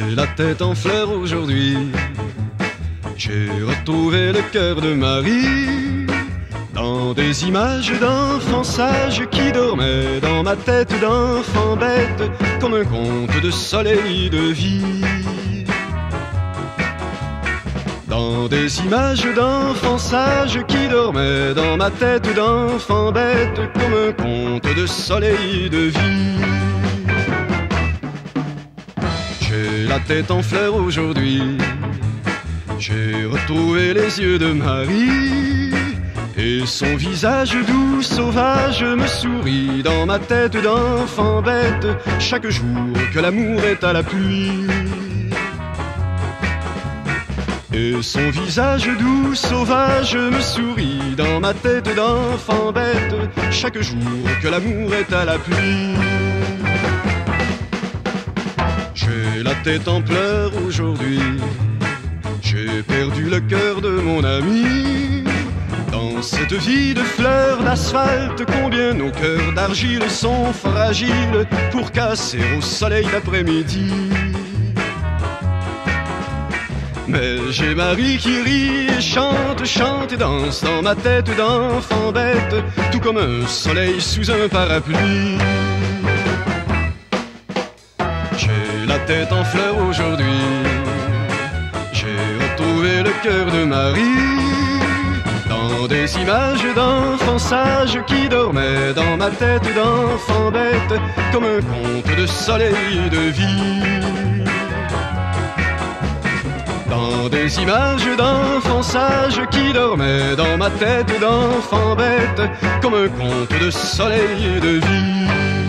J'ai la tête en fleurs aujourd'hui. J'ai retrouvé le cœur de Marie dans des images d'enfants sages qui dormaient dans ma tête d'enfant bête comme un conte de soleil de vie. Dans des images d'enfants sages qui dormaient dans ma tête d'enfant bête comme un conte de soleil de vie. J'ai la tête en fleurs aujourd'hui. J'ai retrouvé les yeux de Marie et son visage doux, sauvage me sourit dans ma tête d'enfant bête chaque jour que l'amour est à la pluie. Et son visage doux, sauvage me sourit dans ma tête d'enfant bête chaque jour que l'amour est à la pluie. J'ai la tête en pleurs aujourd'hui. J'ai perdu le cœur de mon ami. Dans cette vie de fleurs d'asphalte, combien nos cœurs d'argile sont fragiles pour casser au soleil d'après-midi. Mais j'ai Marie qui rit et chante, chante et danse dans ma tête d'enfant bête, tout comme un soleil sous un parapluie. J'ai la tête en fleurs aujourd'hui. J'ai retrouvé le cœur de Marie dans des images d'enfants sages qui dormaient dans ma tête d'enfant bête comme un conte de soleil de vie. Dans des images d'enfants sages qui dormaient dans ma tête d'enfant bête comme un conte de soleil de vie.